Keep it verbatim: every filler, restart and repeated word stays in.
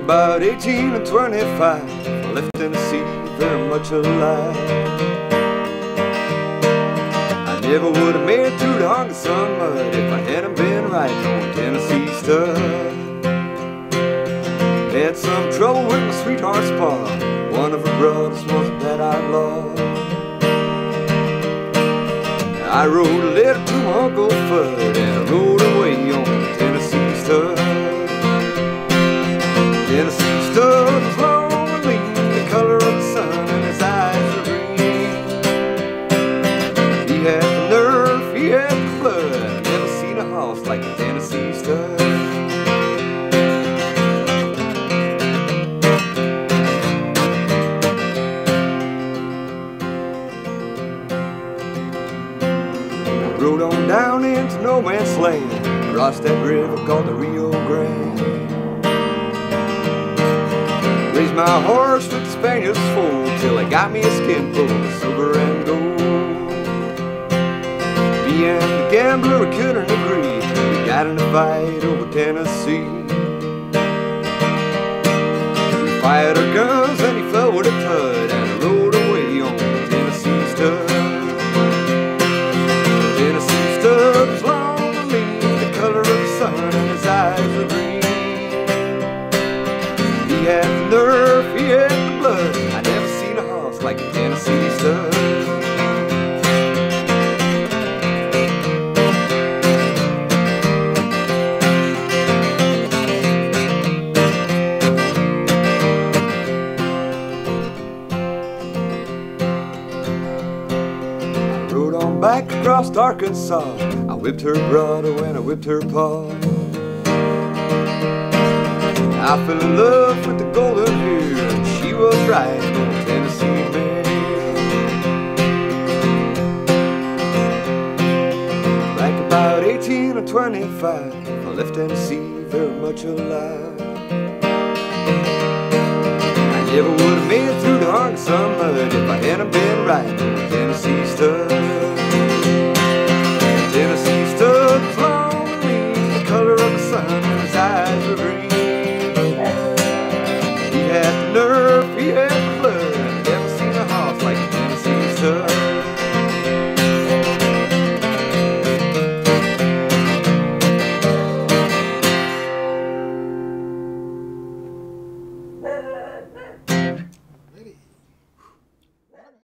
about eighteen and twenty-five, I left Tennessee very much alive. I never would have made it through the Arkansas mud if I hadn't been riding on Tennessee stud. Had some trouble with my sweetheart's pa. One of her brothers was a bad outlaw. I wrote a letter to my Uncle Fudd and I rode away on the Tennessee stud. Tennessee stud was long and lean, the color of the sun, and his eyes were green. He had the nerve, he had the blood. I never seen a horse like a Tennessee stud. Rode on down into no man's land, crossed that river called the Rio Grande. Raised my horse with the Spaniard's foal till I got me a skin full of silver and gold. Me and the gambler we couldn't agree, we got in a fight over Tennessee. We fired our guns and he fell with a thud, and I rode away on the Tennessee stud. Tennessee stud was long and lean, the color of the sun, and his eyes were green. He had the nerve, he had the blood. I never seen a horse like a Tennessee stud. I rode on back across Arkansas. I whipped her brother and I whipped her paw. I fell in love with the golden hair, and she was riding on a Tennessee mare. Like about eighteen or twenty-five, I left Tennessee very much alive. I never would have made it through the Arkansas mud if I hadn't been riding on a Tennessee stud.